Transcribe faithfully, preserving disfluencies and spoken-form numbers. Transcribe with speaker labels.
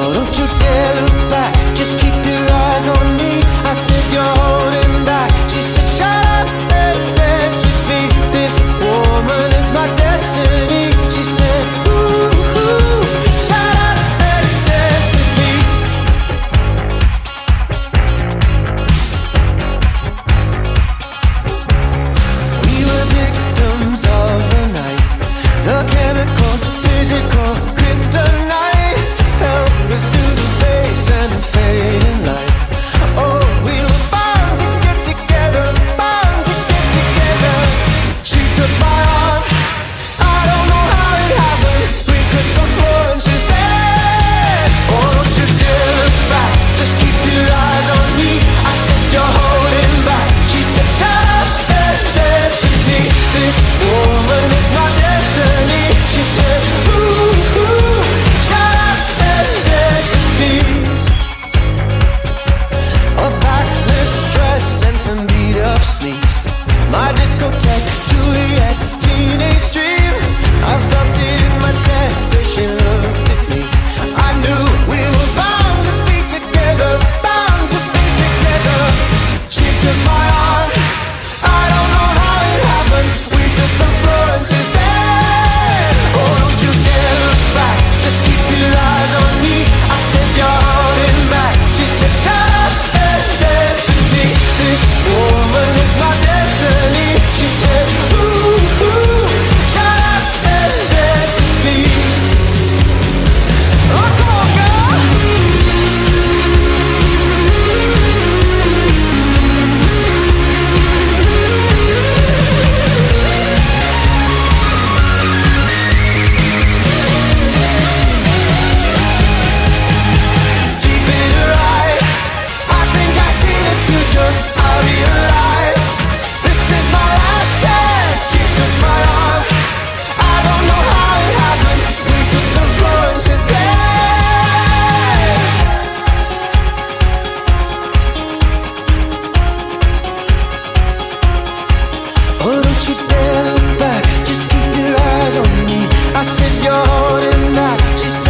Speaker 1: Oh, don't you dare look back, just keep your eyes on me. I said you're holding back. She said shut up and dance with me. This woman is my destiny. She said ooh, ooh, shut up and dance with me. We were victims of the night, the chemical, physical, kryptonite. Helpless to the base and the fading light. Oh, we were bound to get together, bound to get together. She took my arm, I don't know how it happened. We took the floor and she said, oh, don't you dare look back, just keep your eyes on me. I said you're holding back. She said shut up and dance with me. This woman is my destiny. She said ooh, ooh, shut up and dance with me. A backless dress and some beat up sneaks, my discotheque, Juliet, teenage dream. I felt it in my chest as she looked at me. I knew we were bound to be together, bound to be together. She took my arm, I don't know how it happened. We took the floor and she said, oh, don't you dare look back, just keep your eyes on me. I said you're holding back. She said shut up and dance with me. This woman is my destiny. She said ooh, ooh, shut up and dance with me. Oh, come on, girl. Deep in her eyes, I think I see the future. I realize this is my last chance. She took my arm, I don't know how it happened. We took the floor and she said, oh, don't you dare look back, just keep your eyes on me. I said you're holding back. She said